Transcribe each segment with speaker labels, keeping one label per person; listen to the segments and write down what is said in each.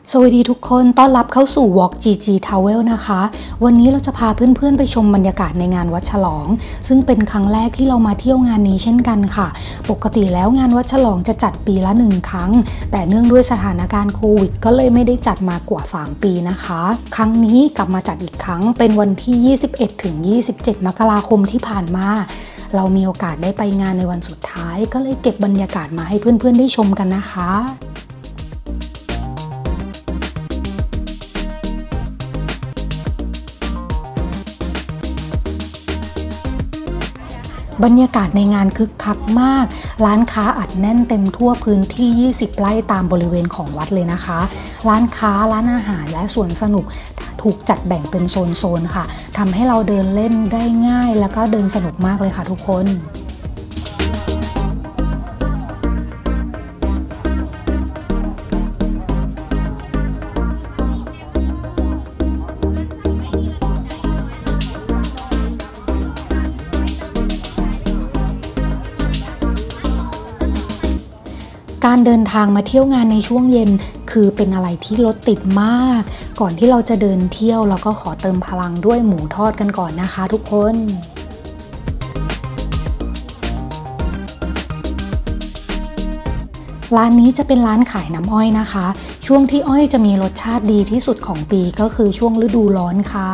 Speaker 1: สวัสดีทุกคนต้อนรับเข้าสู่ Walk GG Travel นะคะวันนี้เราจะพาเพื่อนๆไปชมบรรยากาศในงานวัดฉลองซึ่งเป็นครั้งแรกที่เรามาเที่ยวงานนี้เช่นกันค่ะปกติแล้วงานวัดฉลองจะจัดปีละ1 ครั้งแต่เนื่องด้วยสถานการณ์โควิดก็เลยไม่ได้จัดมากว่า3 ปีนะคะครั้งนี้กลับมาจัดอีกครั้งเป็นวันที่ 21-27 มกราคมที่ผ่านมาเรามีโอกาสได้ไปงานในวันสุดท้ายก็เลยเก็บบรรยากาศมาให้เพื่อนๆได้ชมกันนะคะบรรยากาศในงานคึกคักมากร้านค้าอัดแน่นเต็มทั่วพื้นที่20 ไร่ตามบริเวณของวัดเลยนะคะร้านค้าร้านอาหารและสวนสนุกถูกจัดแบ่งเป็นโซนๆค่ะทำให้เราเดินเล่นได้ง่ายแล้วก็เดินสนุกมากเลยค่ะทุกคนการเดินทางมาเที่ยวงานในช่วงเย็นคือเป็นอะไรที่รถติดมากก่อนที่เราจะเดินเที่ยวเราก็ขอเติมพลังด้วยหมูทอดกันก่อนนะคะทุกคนร้านนี้จะเป็นร้านขายน้ำอ้อยนะคะช่วงที่อ้อยจะมีรสชาติดีที่สุดของปีก็คือช่วงฤดูร้อนค่ะ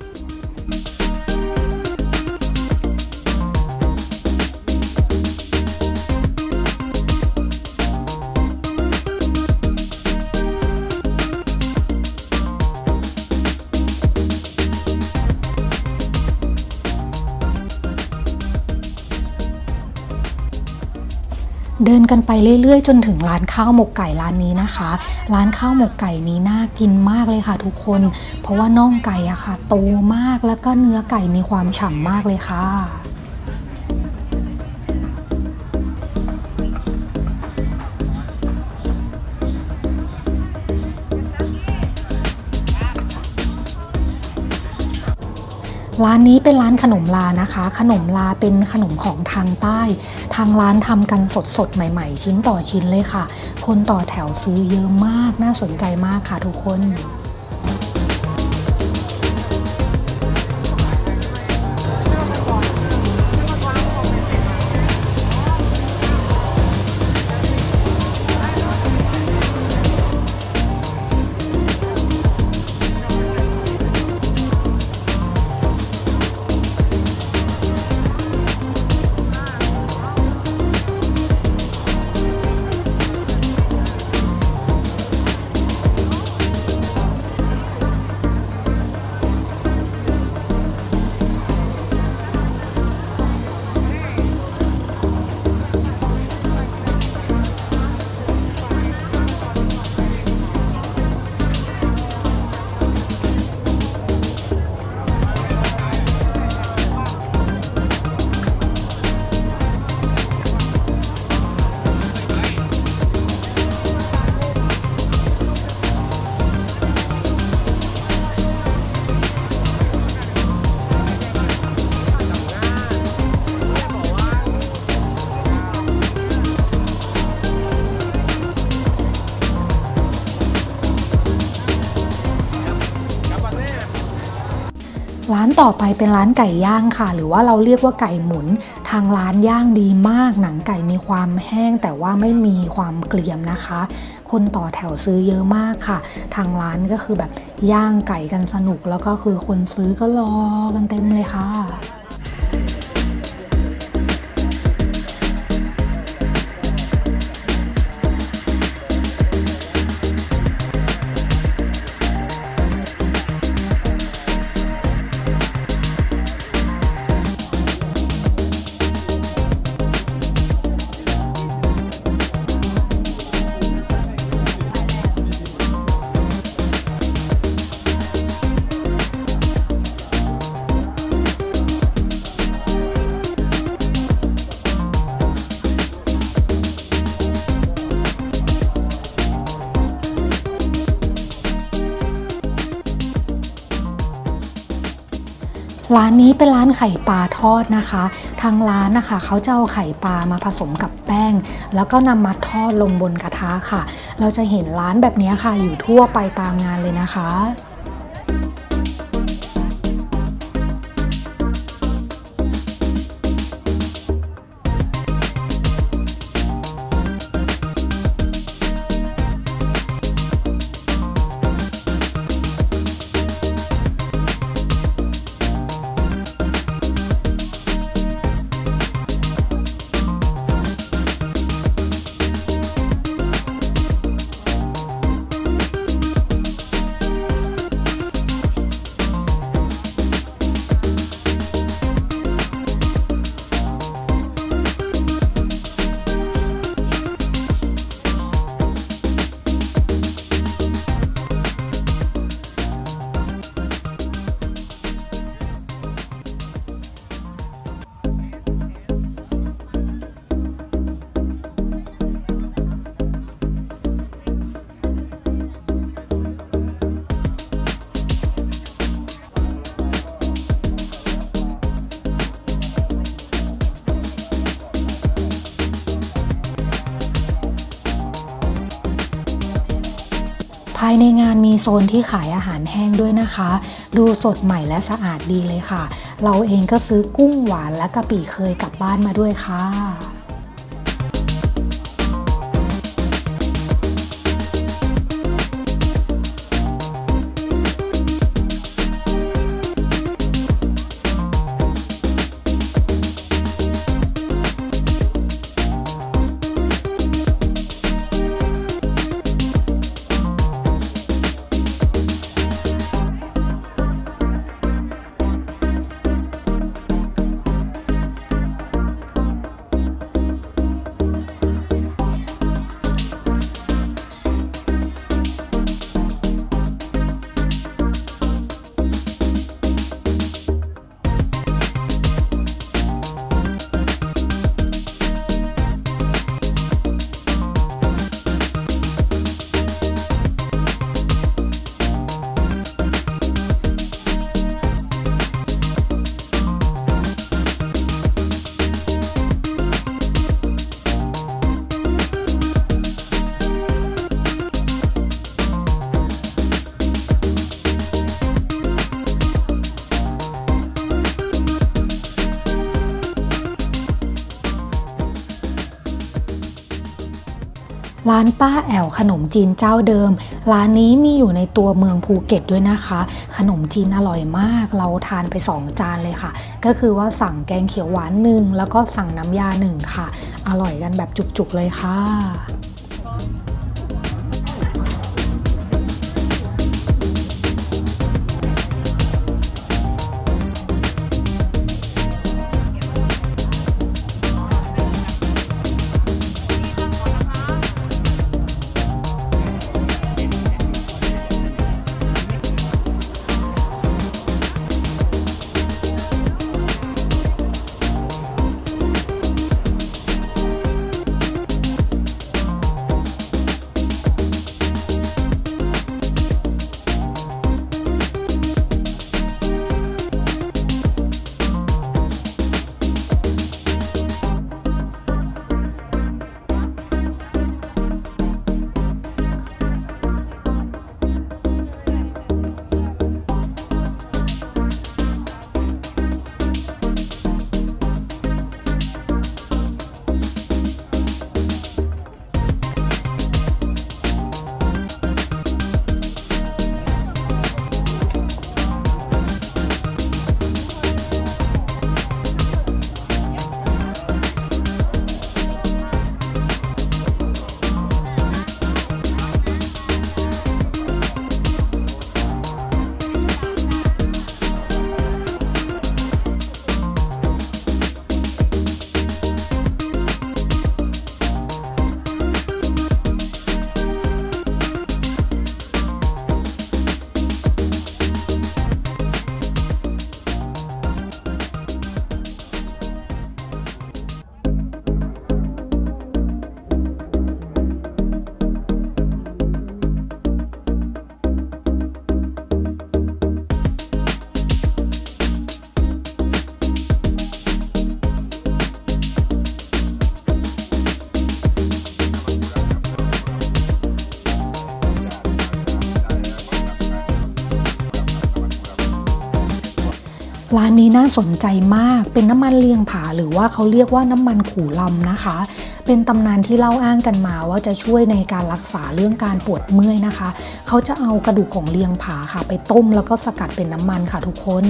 Speaker 1: เดินกันไปเรื่อยๆจนถึงร้านข้าวหมกไก่ร้านนี้นะคะร้านข้าวหมกไก่นี้น่ากินมากเลยค่ะทุกคนเพราะว่าน่องไก่อะค่ะโตมากแล้วก็เนื้อไก่มีความฉ่ำมากเลยค่ะร้านนี้เป็นร้านขนมลานะคะขนมลาเป็นขนมของทางใต้ทางร้านทำกันสดๆใหม่ๆชิ้นต่อชิ้นเลยค่ะคนต่อแถวซื้อเยอะมากน่าสนใจมากค่ะทุกคนร้านต่อไปเป็นร้านไก่ย่างค่ะหรือว่าเราเรียกว่าไก่หมุนทางร้านย่างดีมากหนังไก่มีความแห้งแต่ว่าไม่มีความเกรียมนะคะคนต่อแถวซื้อเยอะมากค่ะทางร้านก็คือแบบย่างไก่กันสนุกแล้วก็คือคนซื้อก็รอกันเต็มเลยค่ะร้านนี้เป็นร้านไข่ปลาทอดนะคะทางร้านนะคะเขาจะเอาไข่ปลามาผสมกับแป้งแล้วก็นำมาทอดลงบนกระทะค่ะเราจะเห็นร้านแบบนี้ค่ะอยู่ทั่วไปตามงานเลยนะคะภายในงานมีโซนที่ขายอาหารแห้งด้วยนะคะดูสดใหม่และสะอาดดีเลยค่ะเราเองก็ซื้อกุ้งหวานและกะปิเคยกลับบ้านมาด้วยค่ะร้านป้าแอ๋วขนมจีนเจ้าเดิมร้านนี้มีอยู่ในตัวเมืองภูเก็ตด้วยนะคะขนมจีนอร่อยมากเราทานไป2จานเลยค่ะก็คือว่าสั่งแกงเขียวหวาน1แล้วก็สั่งน้ำยา1ค่ะอร่อยกันแบบจุกๆเลยค่ะร้านนี้น่าสนใจมากเป็นน้ำมันเลียงผาหรือว่าเขาเรียกว่าน้ำมันขู่ลำนะคะเป็นตำนานที่เล่าอ้างกันมาว่าจะช่วยในการรักษาเรื่องการปวดเมื่อยนะคะเขาจะเอากระดูกของเลียงผาค่ะไปต้มแล้วก็สกัดเป็นน้ำมันค่ะทุกคน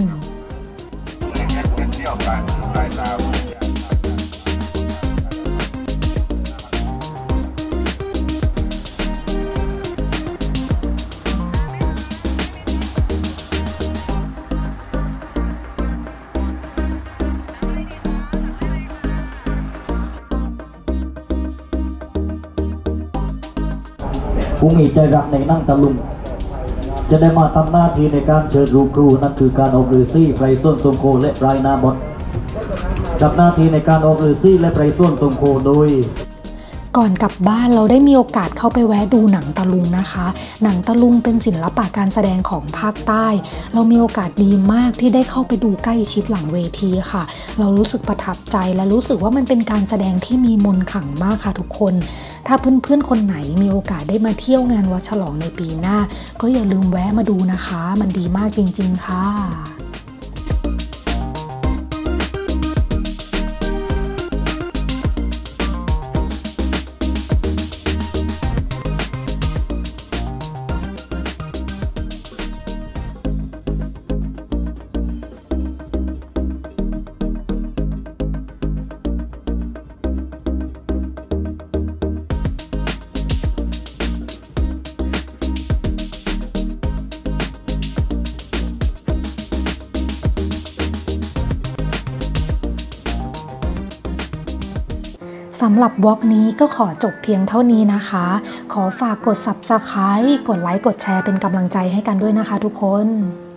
Speaker 2: ผู้มีใจรักในนั่งตะลุงจะได้มาทำหน้าที่ในการเชิญรูครูนั่นคือการออกฤาษีไพรส้วนทรงโคและปลายนาบดกับหน้าที่ในการออกฤาษีและไพรส้วนทรงโคโดย
Speaker 1: ก่อนกลับบ้านเราได้มีโอกาสเข้าไปแวะดูหนังตะลุงนะคะหนังตะลุงเป็นศิลปะการแสดงของภาคใต้เรามีโอกาสดีมากที่ได้เข้าไปดูใกล้ชิดหลังเวทีค่ะเรารู้สึกประทับใจและรู้สึกว่ามันเป็นการแสดงที่มีมนต์ขลังมากค่ะทุกคนถ้าเพื่อนๆคนไหนมีโอกาสได้มาเที่ยวงานวัดฉลองในปีหน้าก็อย่าลืมแวะมาดูนะคะมันดีมากจริงๆค่ะสำหรับวอล์กนี้ก็ขอจบเพียงเท่านี้นะคะขอฝากกด Subscribe กดไลค์กดแชร์เป็นกำลังใจให้กันด้วยนะคะทุกคน